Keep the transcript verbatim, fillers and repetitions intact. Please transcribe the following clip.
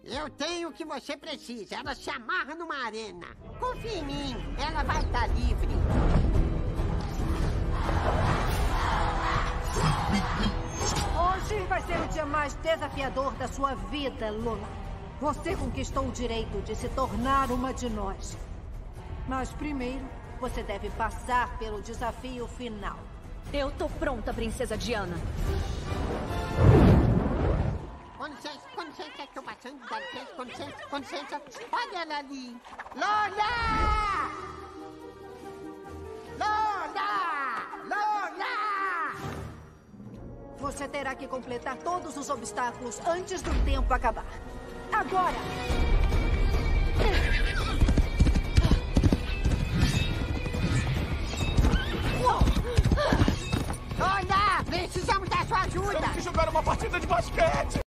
Eu tenho o que você precisa. Ela se amarra numa arena. Confia em mim. Ela vai estar livre. Hoje vai ser o dia mais desafiador da sua vida, Lola. Você conquistou o direito de se tornar uma de nós. Mas primeiro, você deve passar pelo desafio final. Eu tô pronta, Princesa Diana. Com licença, com licença, estou passando. Dá licença, com licença, com licença. Olha ela ali. Lola! Lola! Lola! Você terá que completar todos os obstáculos antes do tempo acabar. Agora! Lola! Precisamos da sua ajuda! Temos que jogar uma partida de basquete!